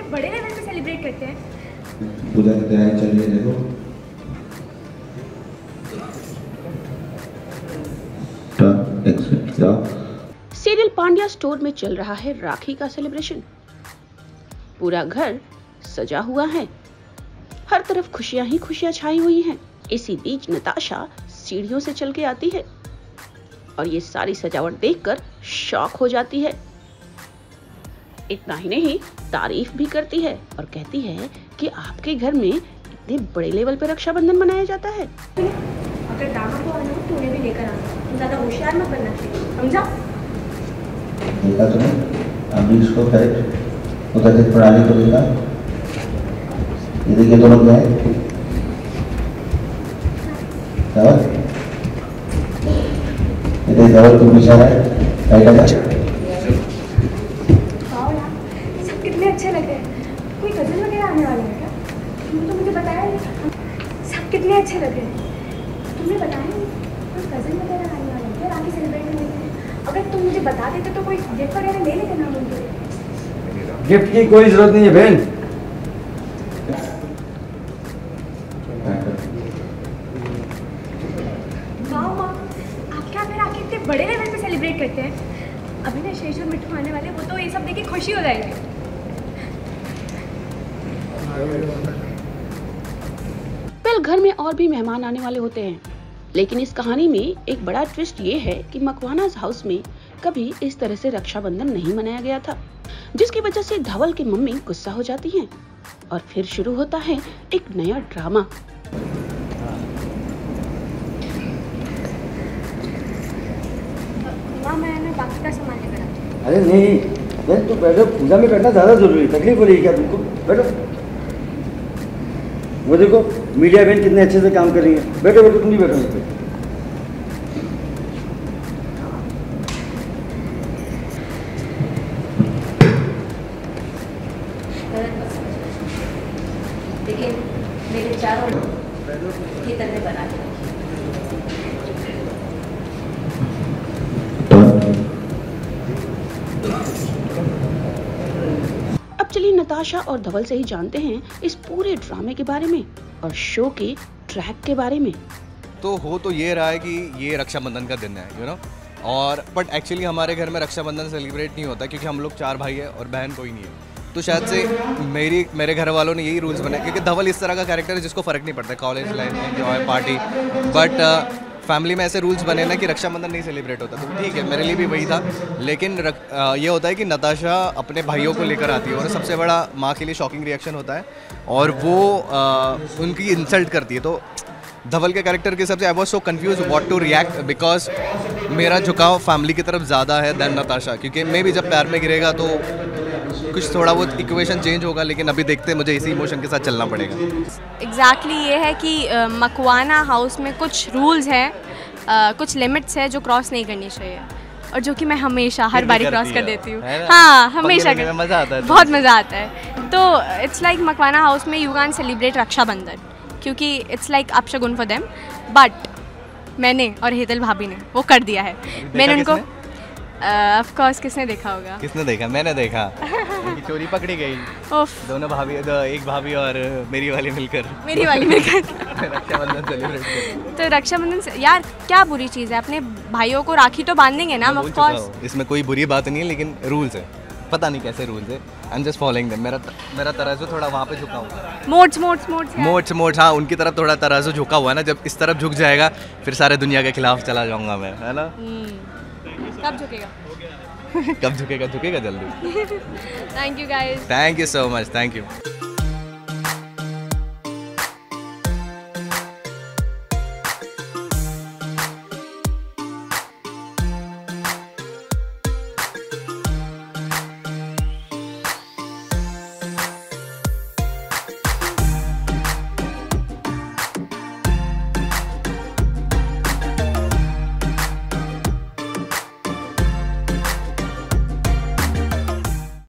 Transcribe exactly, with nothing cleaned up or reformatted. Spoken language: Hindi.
बड़े लेवल पे सेलिब्रेट करते हैं। पूजा की तैयारी चल रही है, देखो। सीरियल पांड्या स्टोर में चल रहा है राखी का सेलिब्रेशन। पूरा घर सजा हुआ है, हर तरफ खुशियां ही खुशियां छाई हुई हैं। इसी बीच नताशा सीढ़ियों से चल के आती है और ये सारी सजावट देखकर शॉक हो जाती है। इतना ही नहीं, तारीफ भी करती है और कहती है कि आपके घर में इतने बड़े लेवल पे रक्षाबंधन मनाया जाता है। अगर दामा को आना हो तो उन्हें भी लेकर आना, तुम ज्यादा होशियार मत बनना चाहिए, समझा? देखा तुमने अभी इसको करेक्ट उधर प्रणाली को देखा। ये देखिए दोनों क्या है, धवल ये देखिए धवल को पीछा है, राइट है। सब कितने अच्छे लग रहे हैं। कोई कजन वगैरह आने वाले हैं क्या? तुमने तो मुझे बताया नहीं। सब कितने अच्छे लग रहे हैं, तुमने बताया नहीं। कोई कजन वगैरह आने वाले हैं क्या राखी सेलिब्रेट करने के लिए? अगर तुम मुझे बता देते तो कोई गिफ्ट वगैरह ले लेते ना उनके लिए। गिफ्ट की कोई जरूरत नहीं है बहन। वाह माँ, आप क्या मेरा राखी इतने बड़े लेवल पे सेलिब्रेट करते हैं। अभी ना शेष और मिट्टू आने वाले, वो तो ये सब देख के खुशी हो जाएगी। कल घर में और भी मेहमान आने वाले होते हैं, लेकिन इस कहानी में एक बड़ा ट्विस्ट ये है कि मकवानाज हाउस में कभी इस तरह से रक्षाबंधन नहीं मनाया गया था, जिसकी वजह से धवल की मम्मी गुस्सा हो जाती हैं और फिर शुरू होता है एक नया ड्रामा। माँ मैं ना बाकी का सामान लेकर आती हूँ। अरे नहीं बहन, तू बैठो, पूजा में बैठना ज्यादा जरूरी है। तकलीफ हो रही है क्या तुमको? बैठो। वो देखो मीडिया बहन कितने अच्छे से काम कर रही है। बैठो बैठो, तुम नहीं बैठो यहाँ पे। देखिए मेरे चारों की तरह बना के रखिए। अब चलिए नताशा और धवल से ही जानते हैं इस पूरे ड्रामे के बारे में और शो के ट्रैक के बारे में। तो हो तो ये रहा है कि ये रक्षाबंधन का दिन है, यू नो, और बट एक्चुअली हमारे घर में रक्षाबंधन सेलिब्रेट नहीं होता क्योंकि हम लोग चार भाई हैं और बहन कोई नहीं है। तो शायद से मेरी मेरे घर वालों ने यही रूल्स बनाए क्योंकि धवल इस तरह का कैरेक्टर है जिसको फ़र्क नहीं पड़ता, college life enjoy party, but family में ऐसे रूल्स बने ना कि रक्षाबंधन नहीं सेलिब्रेट होता। तो ठीक है, मेरे लिए भी वही था। लेकिन रक, आ, ये होता है कि नताशा अपने भाइयों को लेकर आती है और सबसे बड़ा माँ के लिए शॉकिंग रिएक्शन होता है और वो आ, उनकी इंसल्ट करती है। तो धवल के कैरेक्टर के हिसाब से I was so confuse what to react, because मेरा झुकाव फैमिली की तरफ ज़्यादा है देन नताशा, क्योंकि मैं भी जब प्यार में गिरेगा तो कुछ थोड़ा बहुत इक्वेशन चेंज होगा, लेकिन अभी देखते हैं मुझे इसी इमोशन के साथ चलना पड़ेगा। एग्जैक्टली exactly ये है कि uh, मकवाना हाउस में कुछ रूल्स हैं, uh, कुछ लिमिट्स हैं जो क्रॉस नहीं करनी चाहिए और जो कि मैं हमेशा हर बारी क्रॉस कर देती हूँ। हाँ, हमेशा कर, मज़ा आता है, बहुत मज़ा आता है। तो इट्स लाइक मकवाना हाउस में यू कैन सेलिब्रेट रक्षाबंधन क्योंकि इट्स लाइक अपशगुन फॉर देम, बट मैंने और हेतल भाभी ने वो कर दिया है। मैंने उनको ऑफ कोर्स किसने देखा होगा? किसने देखा? मैंने देखा। चोरी पकड़ी गई। दोनों भाभी, दो, एक भाभी और मेरी वाली मिलकर मेरी वाली मिलकर रक्षाबंधन सेलिब्रेट कर। तो रक्षाबंधन से यार क्या बुरी चीज़ है, अपने भाइयों को राखी तो बांधेंगे ना, ऑफ कोर्स। इसमें कोई बुरी बात नहीं है, लेकिन रूल्स है, पता नहीं कैसे रूल्स है। I am just following them. मेरा मेरा तराजू थोड़ा वहाँ पे झुका हुआ है। मोट्स मोट्स मोट्स मोट्स मोट्स हाँ, उनकी तरफ थोड़ा तराजू झुका हुआ है ना। जब इस तरफ झुक जाएगा फिर सारे दुनिया के खिलाफ चला जाऊंगा मैं, है ना। कब झुकेगा? कब झुकेगा? झुकेगा जल्दी। Thank you guys. Thank you so much, thank you.